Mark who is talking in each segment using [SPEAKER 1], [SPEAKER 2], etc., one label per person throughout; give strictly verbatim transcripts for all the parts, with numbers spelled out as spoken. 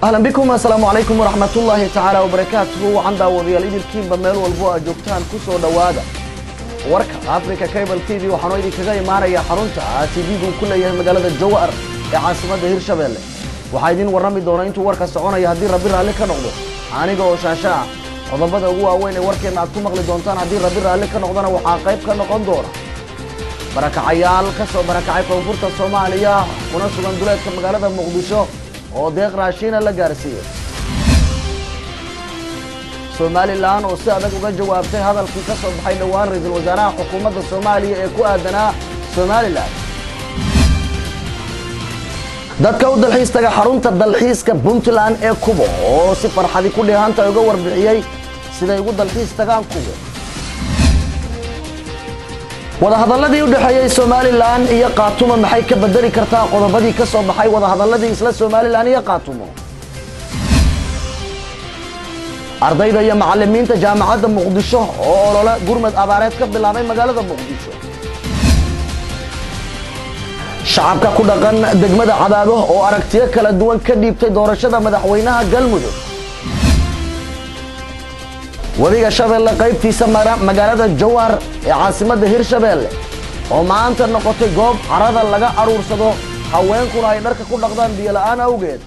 [SPEAKER 1] أهلا بكم السلام عليكم ورحمة الله تعالى وبركاته. عند وضيال إيد الكيم بميل والبوء جوكتان كسو دوادا وركا أفريكا كيبل تي في وحنويدي كغاي ماريا حرونتا تي في كل يوم مقالة الجوار عاصمة هيرشابيل وحايدين ورمي دونا انتو وركا سعونا يهدي ربي رالك نقضو عانيقا وشاشا وضبطا هو أوين وركي نعطو مغلي دونتان هدي ربي رالك نقضانا وحاقايب كنقض دورا بركة عيال كسو بركة عيال كونفورتا الصومالية ونسو بندولات كمقالة مقدشو oo deeq raashin la gaarsiiyay Somaliland oo si adag uga jawaabtay hadalkii ka soo baxay dhawaan ra'iisul wasaaraha xukuumadda Soomaaliya ee ku aadanaa Somaliland dadka u dalxiistaga xarunta dalxiiska Puntland ee Kubo oo si farxad ku dheehanta uga warbixiyay siday ugu dalxiistagaan Kubo wada hadalladii u dhaxeeyay Somaliland iyo Qaatumo maxay ka bedeli kartaa qodobadii ka soo baxay wada hadalladii isla Somaliland iyo Qaatumo ardayda iyo macallimiinta jaamacadda Muqdisho oo olole gurmad abaareed ka bilaabay magaalada Muqdisho shacabka ku dhaqan degmada Cadaado oo aragtiyo kala duwan ka dhiibtay doorashada madaxweynaha Galmudug wadiga Shabeelle qaybtiisa magaalada Jowhar ee caasimadda Hirshabeelle oo maanta noqotay goob carada laga aruursado haweenkuna ay dharka ku dhaqdaan biyo la'aan awgeed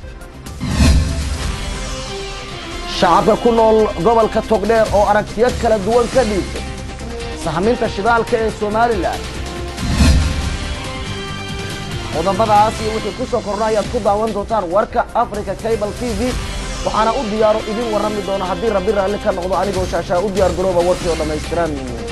[SPEAKER 1] shacabka ku nool gobolka Togdheer oo aragtiyo kala duwan ka dhiibtay sahaminta shidaalka ee Somaliland qodobadaas iyo wixii ku soo kordhay aad ku daawan doontaan warka Africa Cable T V waxaana u diyaaro idin warami doona haddii rabbi raalli ka noqdo anigoo shaashaa u diyaar garooba warkii oo dhammaystiran